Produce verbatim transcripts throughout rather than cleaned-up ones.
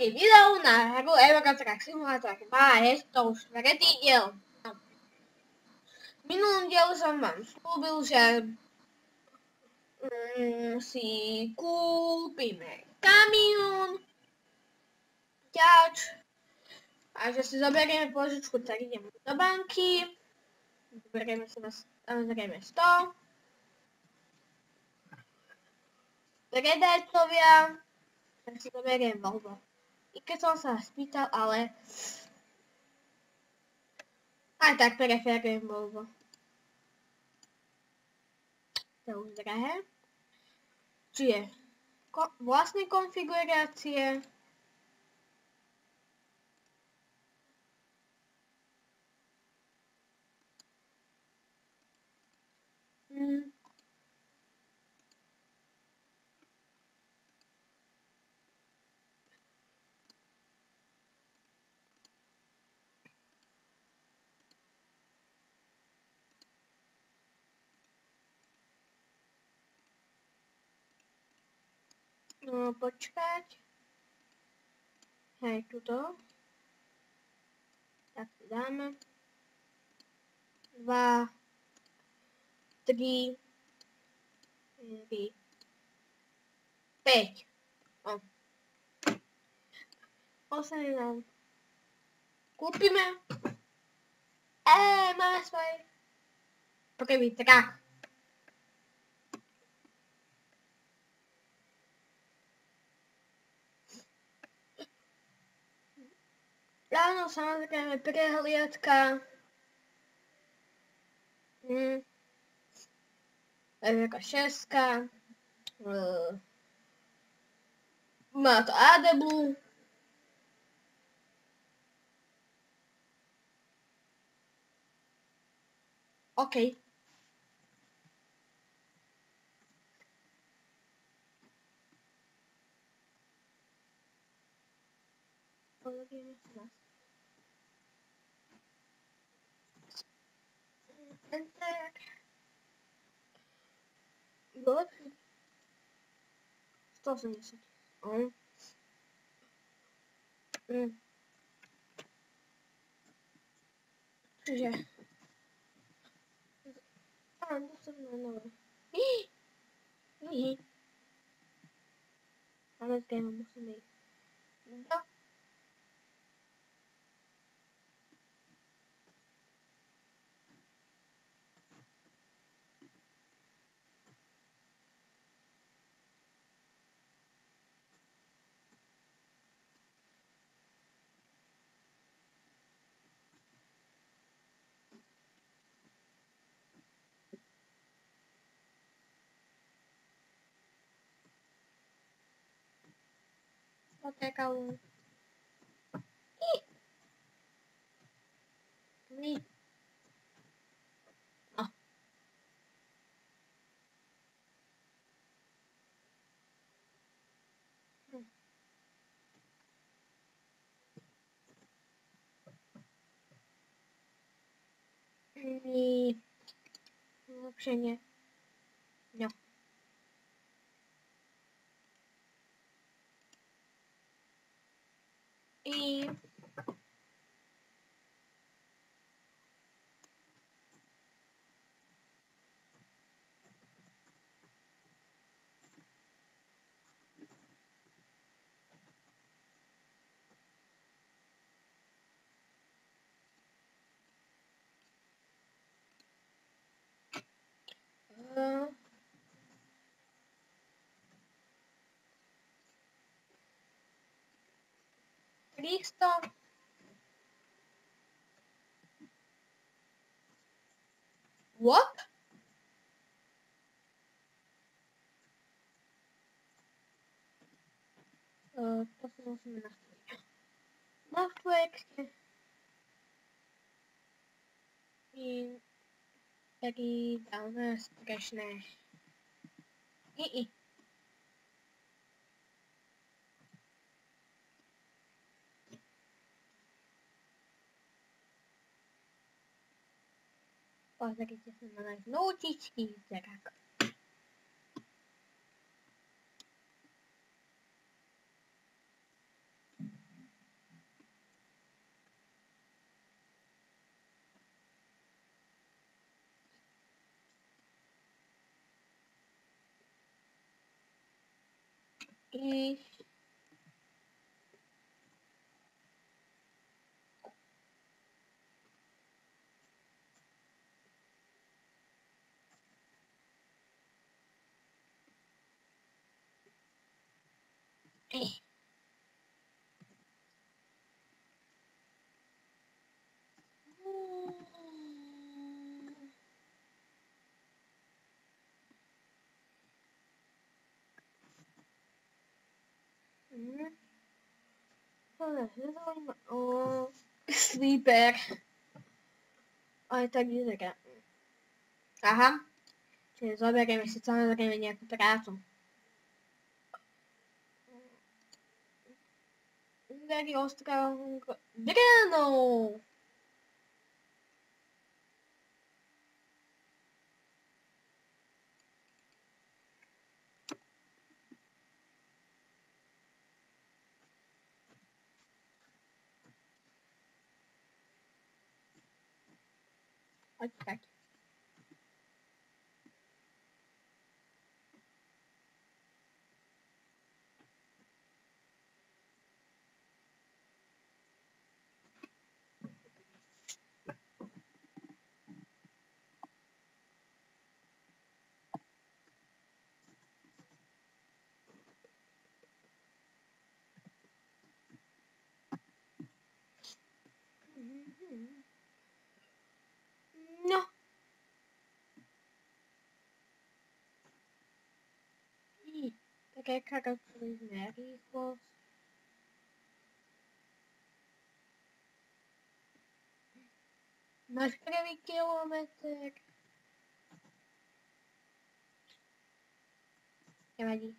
ďalšie video na hru Eurotrack Simulator dva. Je to už tretí diel. No. V minulom dielu som vám slúbil, že mm, si kúpime kamión, ťač a že si zoberieme požičku, tak ideme do banky. Zoberieme si samozrejme sto. Predajcovia, tak si zoberiem Volvo. I keď som sa spýtal, ale aj tak preferujem Volvo. To je už drahé. Čiže ko vlastné konfigurácie. Hmm. No, počkať. Hej, tuto. Tak si dáme. Dva. Tri. Tri. päť. O. osem nám kúpime. Ej, máme svoj prvý trak. Áno, samozrejme, prehliadka. Hm. Taká šestka. Uh. Má to á dé blue. OK. Pologujeme si nás. Enter. Good. sto osemdesiat. On. Mm. Čiže. Á, dostaneme nové. Hí. Hí. Ale zgajme musíme ísť. No. Potekal. Hí. No. Hm. I zlepšenie. No. I uh, tristo. What? Uh, to si musíme nastaviť. Na projekte. I pridávame strešné. I i. Pozrite sa na náš noutičký zrak. iść. Ej. Mm. Ale się zaujíma. O, sleeper. Ale tak vyzerá. Aha. Čiže zoberieme si samozrejme nejakú prácu. Dari ostrov Brno. Poď tak. No. Tak jaká kalkulujeme rýchlosť. Máš prvý kilometr. Nevadí.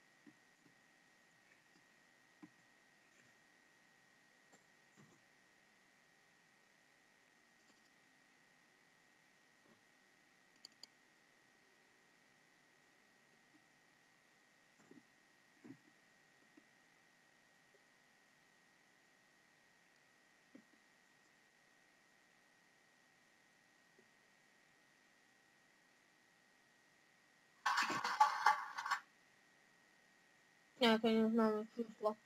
Nejaké neznáme číslo.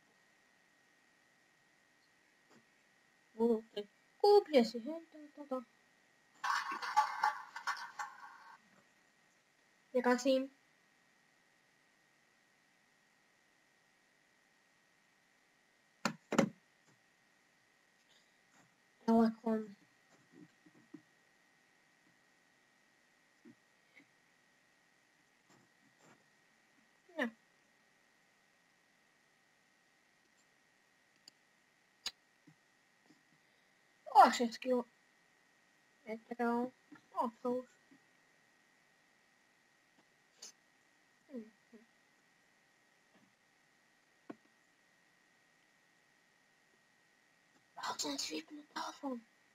Budúci. Kúpte si, hej, toto. Nekasím. Telefon. No. O, šesť kilometrov. O, to už. Hm. Mal som si vypnúť telefon.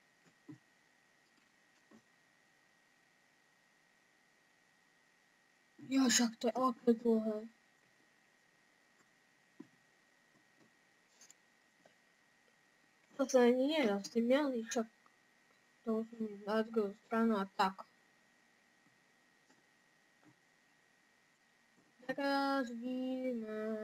Jo, však to je opět dlouhé. To se ani nedá, s tím měli však. To už mi na druhou stranu a tak. Teraz víme.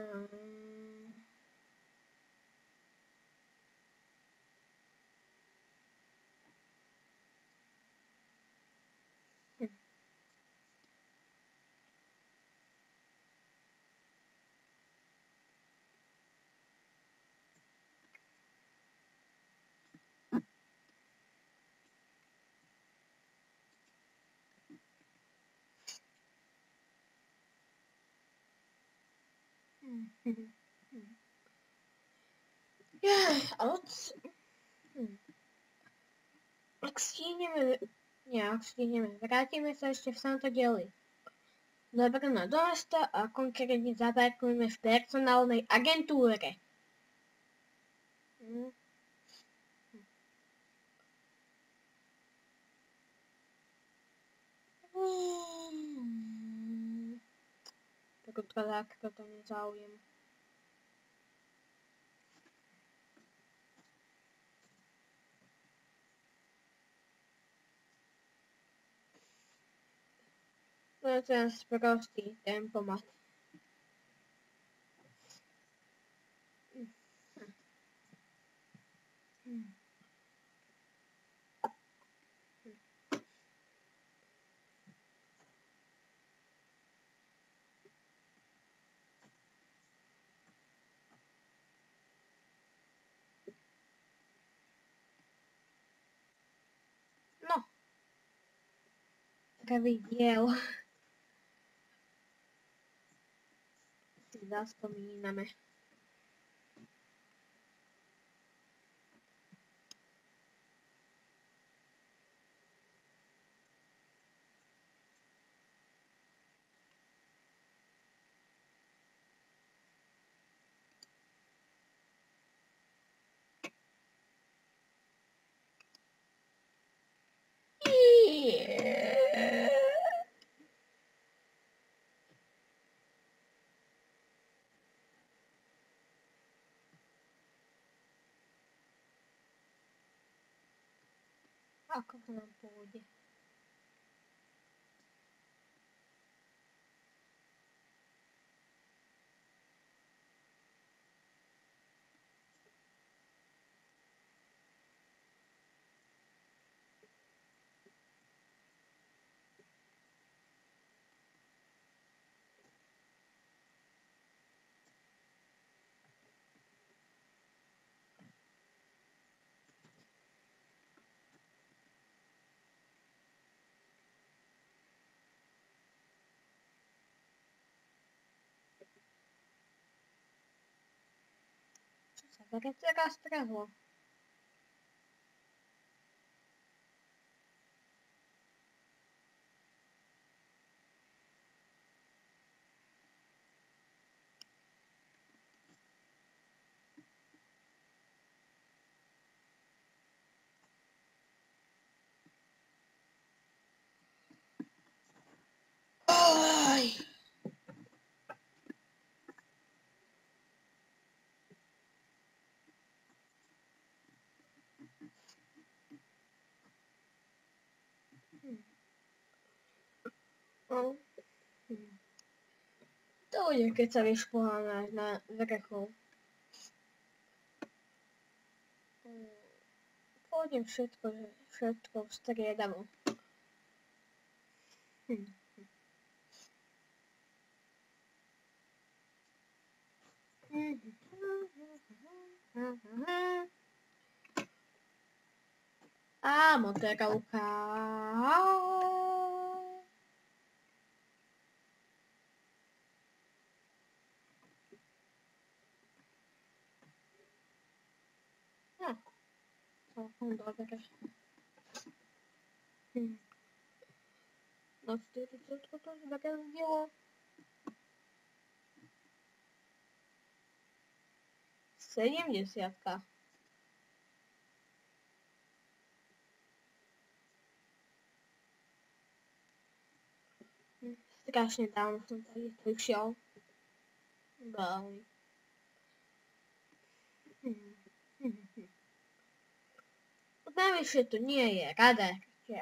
Jej, ale... Hm. Ak stihneme... Nie, ak stihneme. Vrátime sa ešte v Santa Deli. Do Brna do mesta a konkrétne zaparkujeme v personálnej agentúre. Hm. Hmm. Tak odkadáka to nezáujem. To je ten sprostý tempomat. párkrát viděl. Si zaspomínáme. Ako to nám pôjde? Čo sa také teraz trhlo? Oj. Hm. Oh. Hm. To bude, keď sa vyšpoháme na vrchol. Hm. Pôjdem všetko, všetko striedavo. Hm. Á, motorovka. No, celkom dobre. Hm. No štyridsiatku to zbrzdilo. sedemdesiatka. Hm. Strašne dávno som tady prišiel. Veľmi. Hm. Hm. Hm. Najvyššie to nie je radar.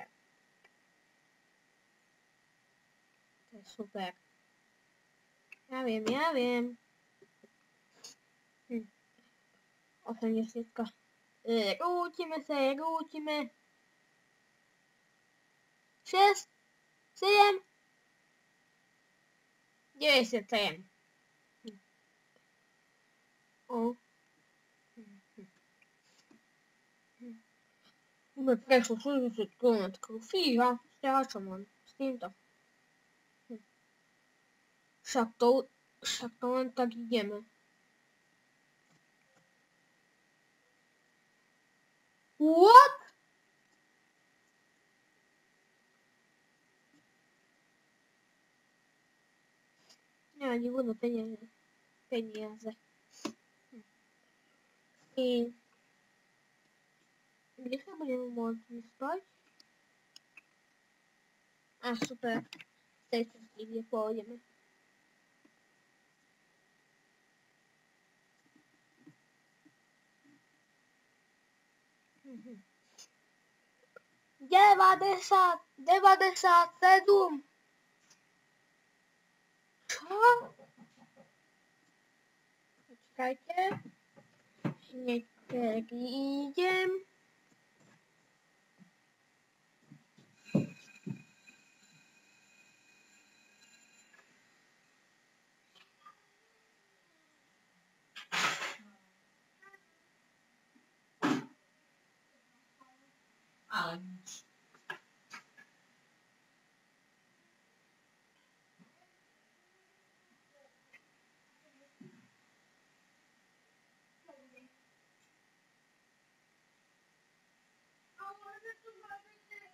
To je super. Ja viem, ja viem. Hm. osemdesiatka. E, rútime sa, rútime. šesť, sedem, deväťdesiatsedem. Hm. O. Hm. Hm. Sme prešli šesťdesiat kilometrov. Fíha, stráčam len s týmto. Hm. Však to, však to len tak ideme. What? Ja ani budú peniaze. Peniaze. Hm. I kde sa budeme môcť vyspať? A super. Z tej cesty, kde pôjdeme. Mhm. devadesát, devadesát sedem. Čo? Počkajte. Hneď prídem. Ale nič.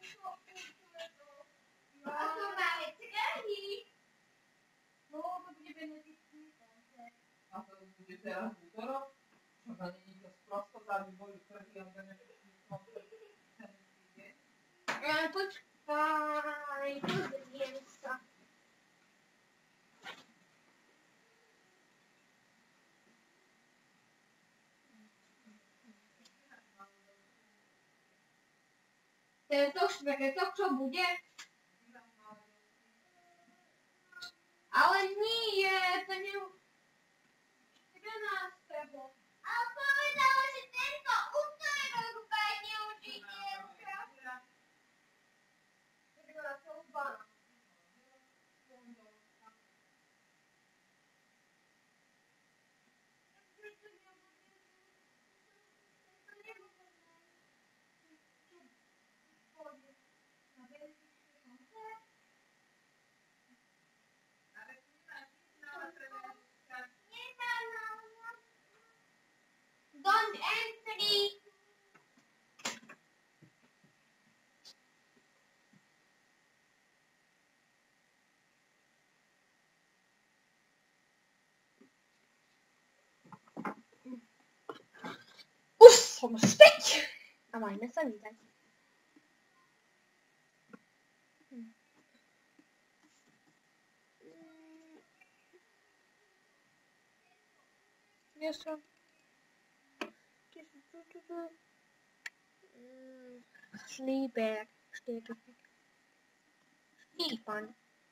A to máme trhy. No, to bude benediktný koncert. A to bude teraz v útorok? Čo za není to sprostota, aby boli trhy a benediktný koncert ten týždeň? Ale počkaj, pozriem sa. Tento štvrtok, čo bude? Ale nie, to nie... jedenásteho. Ale povedala, že tento útorok pani učiteľka. Don't entry. Už som späť! A majme sa vítať. Hm. Ja som... Schneeberg steht es. Schneemann.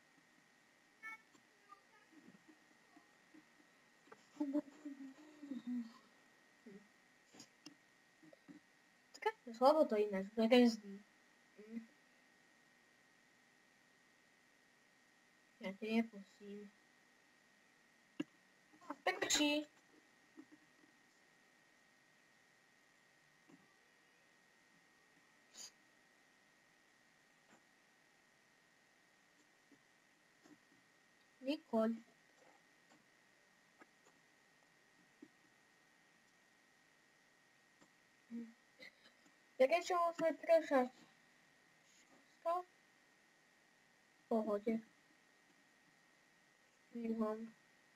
Čakaj, slabo to ináč, nerezdí. Ja ti nepustím. Pekčí. Nicole. Jaké čo musíme prešať? Všetko? V pohode. Hnihom.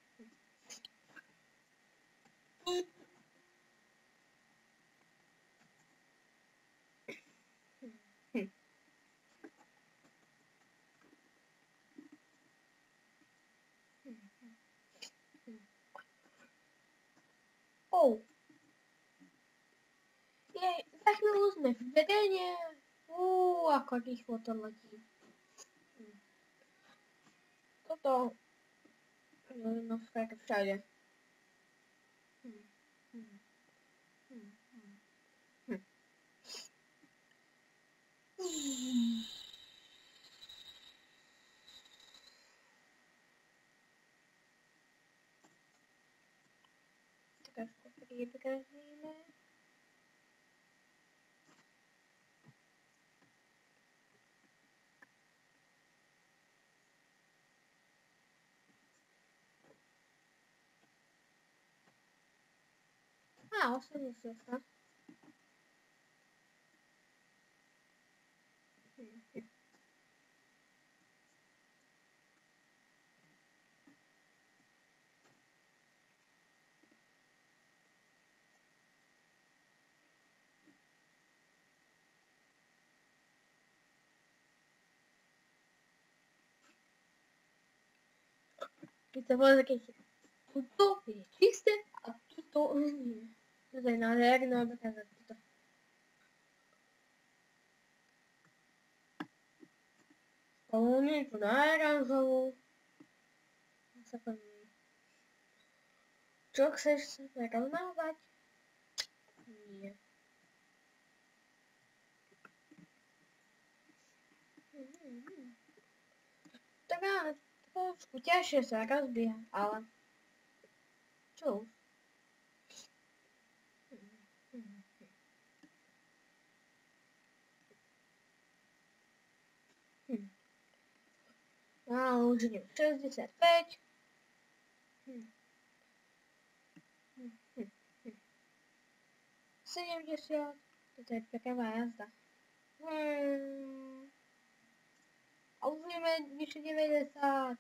Oh. Jej, za chvíľu sme v vedenie. Uuu, ako rýchlo to letí. Hm. Toto... No, skrátka všade. Hm. Hm. Hm. Hm. Hm. Trošku pribrazíme. A, osemdesiat sa. Keď sa pozrite, tuto je čisté a tuto nie. Toto je nádherné odkázať toto. Spomínam tu nárazovú. Sa pomýli. Čo chceš sa zarovnávať? Nie. Tak áno. Trošku ťažšie sa rozbieha, ale čo už? Hm. No, už idem šesťdesiatpäť. Hm. Hm. Hm. Hm. sedemdesiat. Toto je taká jazda. Hmm. A už vieme vyše deväťdesiat.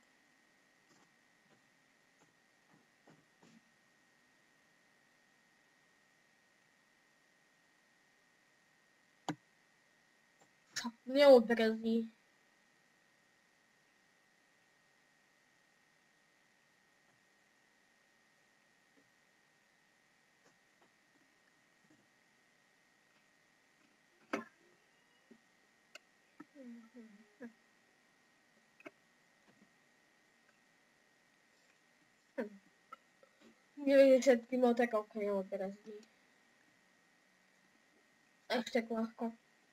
Čo neodrazí. deväťdesiat motokovka neodrazí. Ešte ľahko.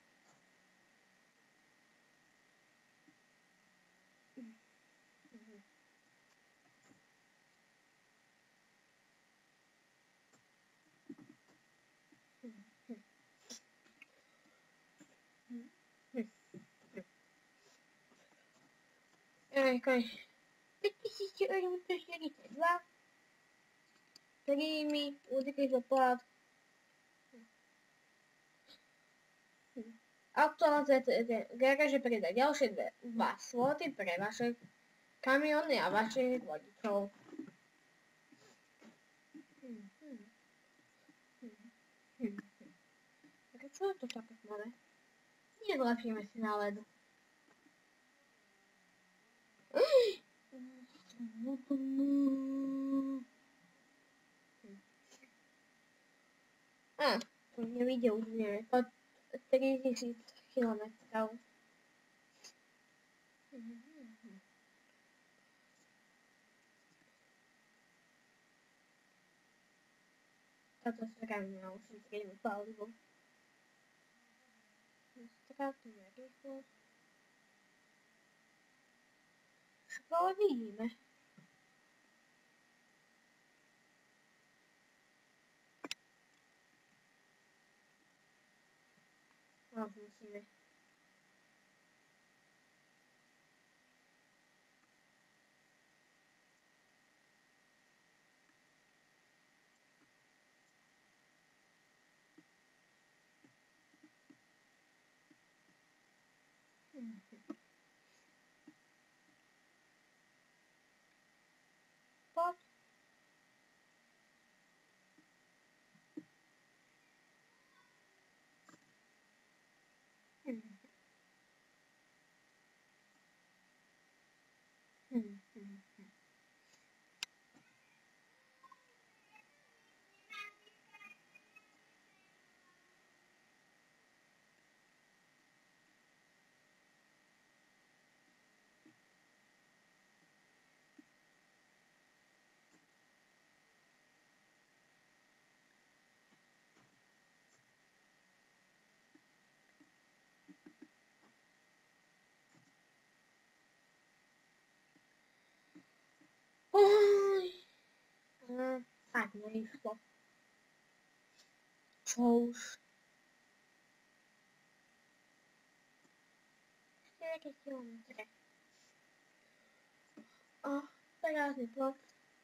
Okej. päťtisíc štyridsaťdva. Príjmy, údržby za plat. Aktualizácia garáže pridá ďalšie dva sloty pre vaše kamióny a vašich vodičov. Čo je to také tmavé? Nezlepšíme si náladu. Á, to nevidie už vieme. Pod tritisíc kilometrov. Táto strana už ušetríme palivo. Stratíme rýchlosť. Však ale vidíme. A už musíme. Pod. Oj. No, tak neišlo. Čo už? štyri kilometre. A prázdny plot.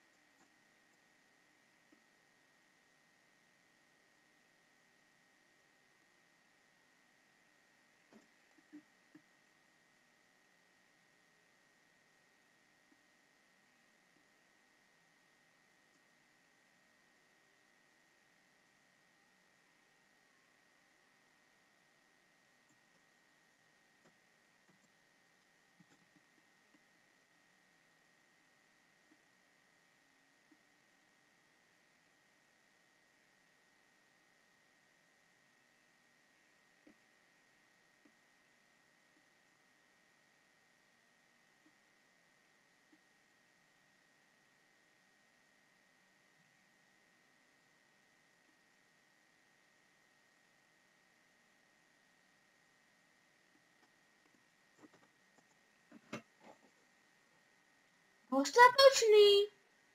Dostatočný.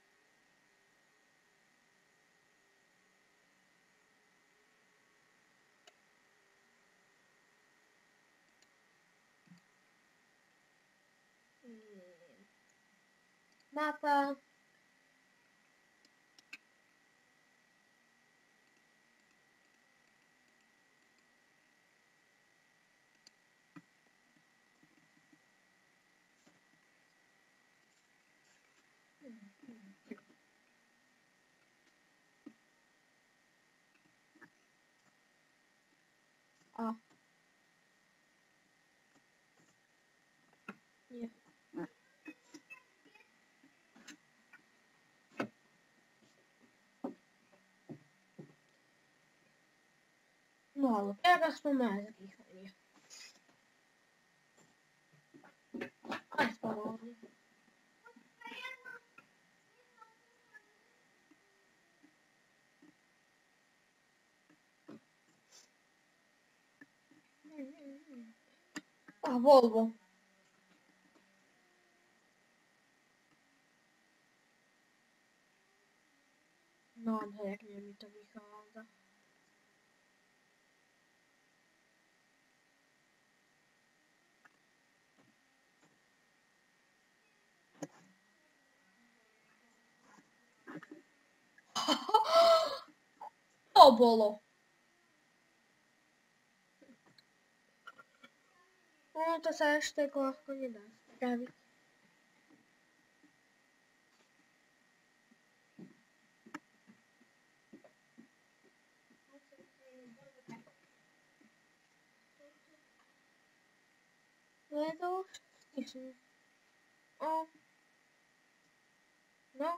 Mapa. Nie. No ale teraz to má zrýchlenie. Aj spomalne. A Volvo. Nádherne mi to vychádza. To bolo. No to sa až tak ľahko nedá spraviť. No je to už stišné. O. No.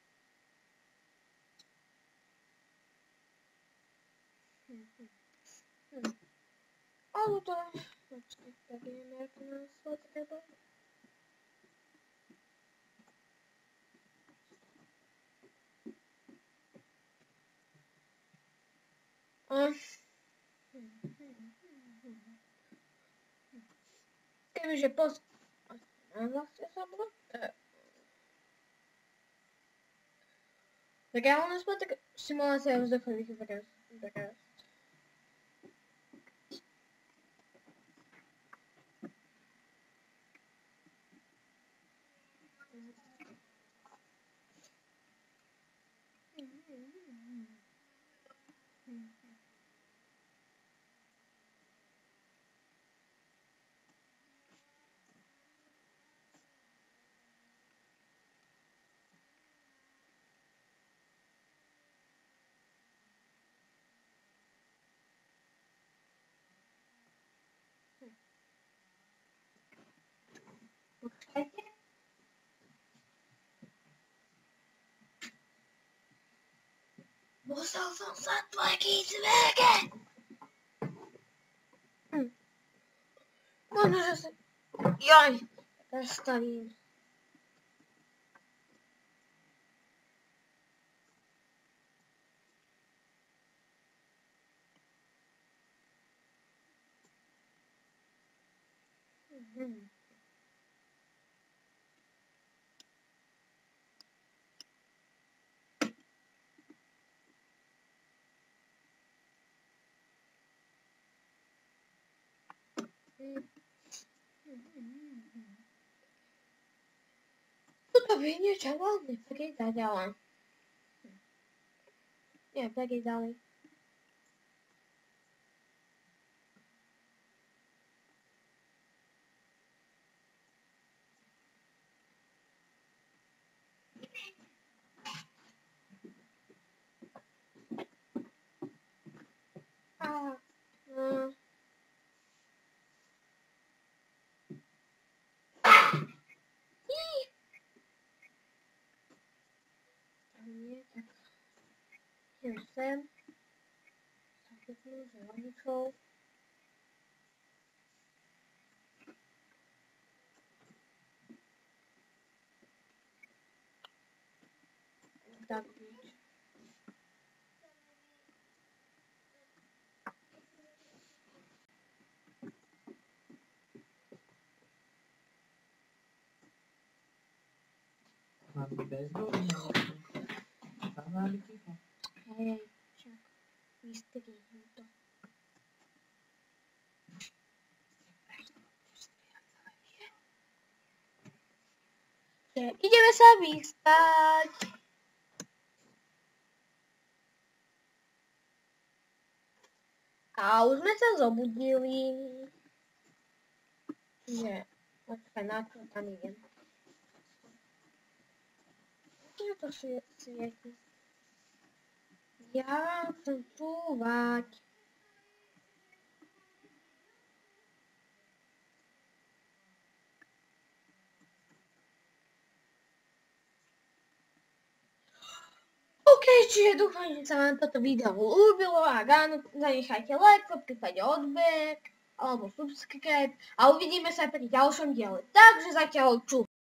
Hm, hm. Hm. Ale to... Počkej, tak ideme ako nás treba. A... Kebyže pos... A vlastne sa bude... Reálne sme tak simulácia vzduchových vrstv. Počkajte. Musel som sa tlačiť zveke. Hm. Možno, že sa... Jaj, zastavím. Mhm. Tuto by niečo veľmi pridať, ale... Nie, pridali. A... No... Nie, tak... Idem sem. Zakrypnú zeleničou. Tak byť. Mám bezdomovní. Tam máme ticho. Hej, však. Vystrihnem to. Ideme sa vyspať. A už sme sa zobudili. Že, počkaj, na čo tam idem. Kde to svieti? Ja chcem cúvať. čiže dúfam, že sa vám toto video ľúbilo a áno, zanechajte like, v prípade odber alebo subscribe a uvidíme sa pri ďalšom diele. Takže zatiaľ ču.